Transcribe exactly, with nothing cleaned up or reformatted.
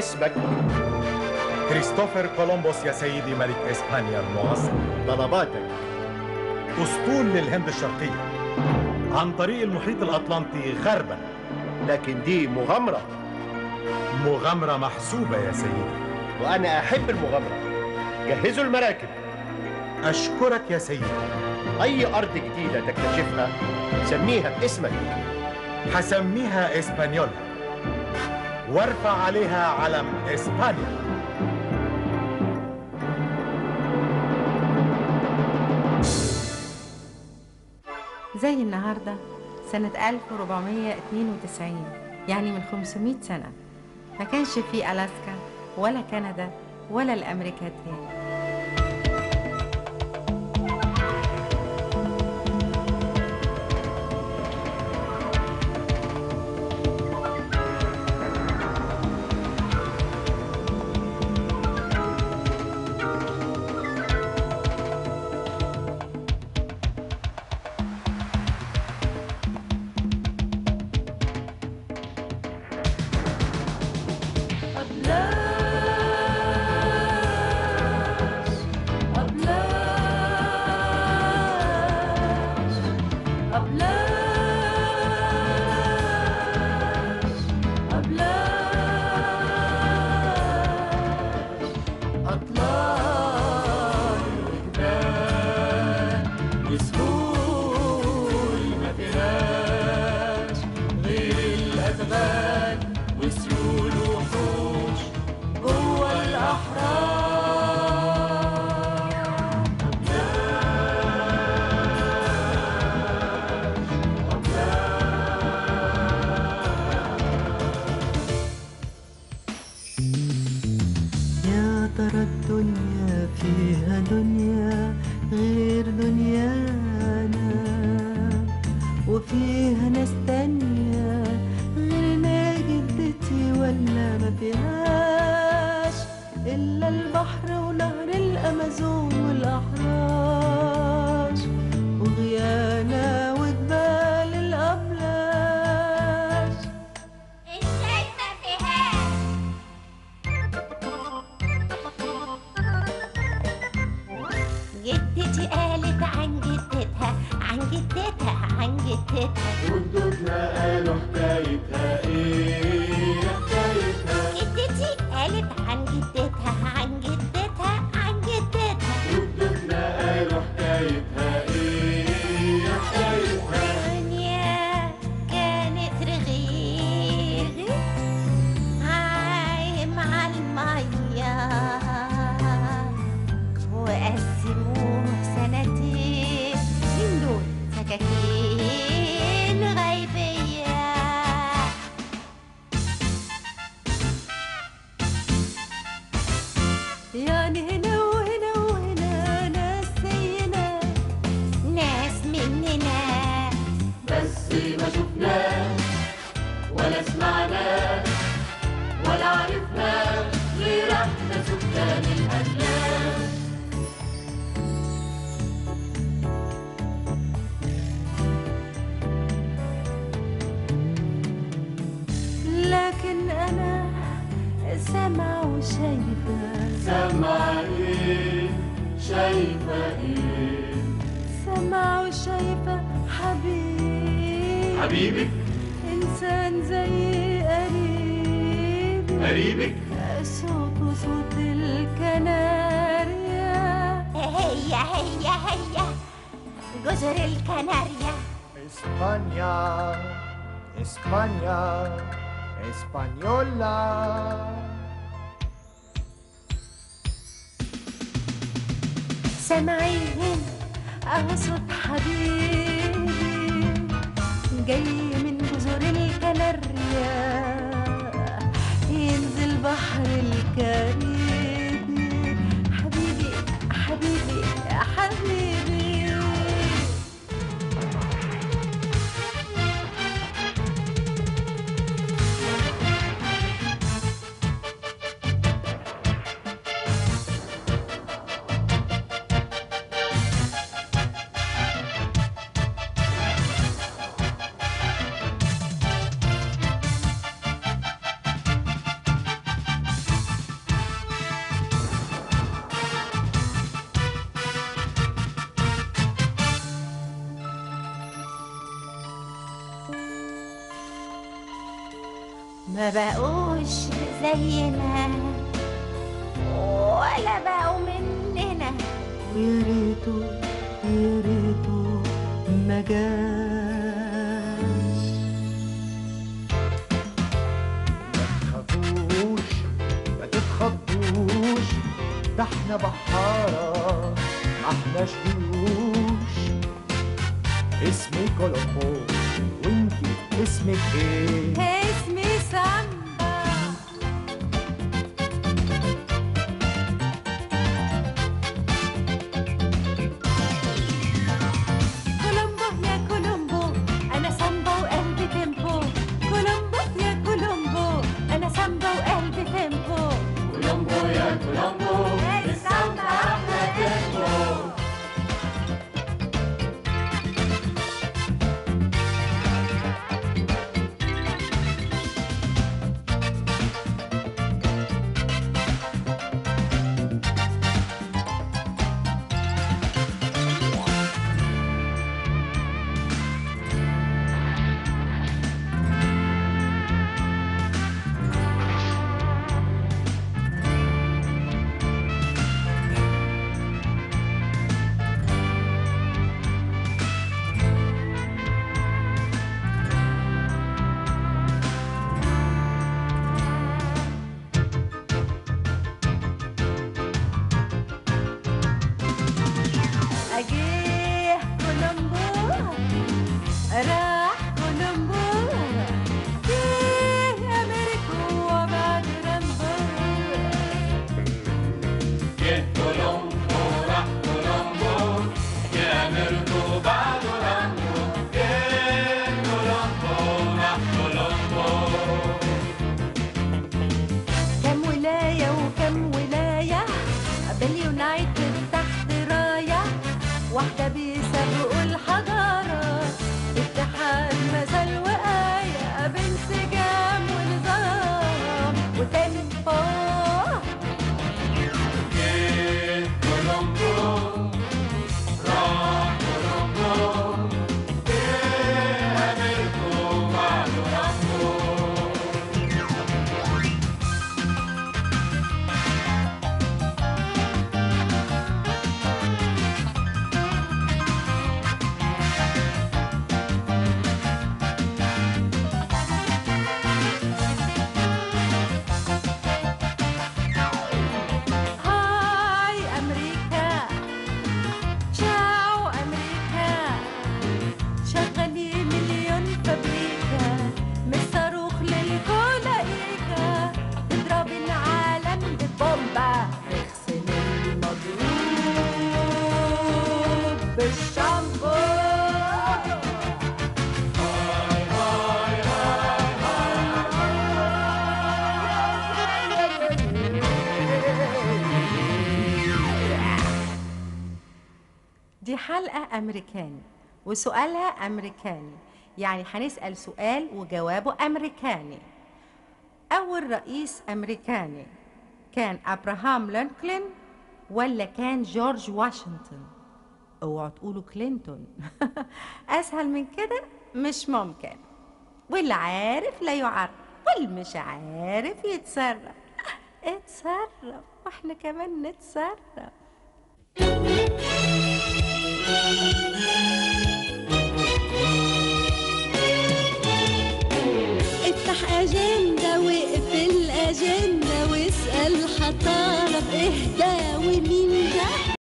اسمك؟ كريستوفر كولومبوس يا سيدي، ملك إسبانيا المعظم. طلباتك؟ أسطول للهند الشرقية عن طريق المحيط الأطلنطي غربا. لكن دي مغامرة. مغامرة محسوبة يا سيدي، وأنا أحب المغامرة. جهزوا المراكب. أشكرك يا سيدي. أي أرض جديدة تكتشفها سميها باسمك. هسميها إسبانيولا وارفع عليها علم إسبانيا. زي النهاردة سنة ألف وأربعمية واثنين وتسعين، يعني من خمسمية سنة، ما كانش في ألاسكا ولا كندا ولا الأمريكا التاني. سامعين أصوات حبيبي جاي من جزر الكناريا، ينزل بحر الكاريبي. حبيبي حبيبي حبيبي. ما بقوش زينا ولا بقوا مننا، ويا ريته يا ريته ما جاش. ما تخافوش ما تتخضوش، ده احنا بحارة ما احناش جيوش. اسمي كولومبو وانتي اسمك ايه؟ اسمي سامبا. كولومبو يا كولومبو أنا سامبا وقلبي تيمبو. كولومبو يا كولومبو أنا سامبا وقلبي تيمبو. كولومبو يا كولومبو السامبا أحلى تيمبو. أجيه كولومبو راح كولومبو جه أمريكا وبعد رامبو. جه كولومبو راح كولومبو يا أمريكا بعد رامبو. جه كولومبو راح كولومبو. كم ولاية وكم ولاية باليونايتد تحت راية واحدة بيسابقوا الحضارة. اتحاد مثل وآية بانسجام ونظام وتيمبو. جه كولومبو راح كولومبو. جه أمريكا بعد رامبو. هاي أمريكا تشاو أمريكا شغالين مليون فابريكا من الصاروخ للكولايكا تضرب العالم ببومبا تغسل المضروب بالشامبو. دي حلقة أمريكاني وسؤالها أمريكاني، يعني هنسأل سؤال وجوابه أمريكاني. أول رئيس أمريكاني كان أبراهام لينكولن ولا كان جورج واشنطن؟ اوعوا تقولوا كلينتون. أسهل من كده مش ممكن. واللي عارف لا يعرف واللي مش عارف يتصرف. اتصرف واحنا كمان نتصرف. افتح أجندة واقفل الأجندة واسأل هتعرف ايه ده ومين ده.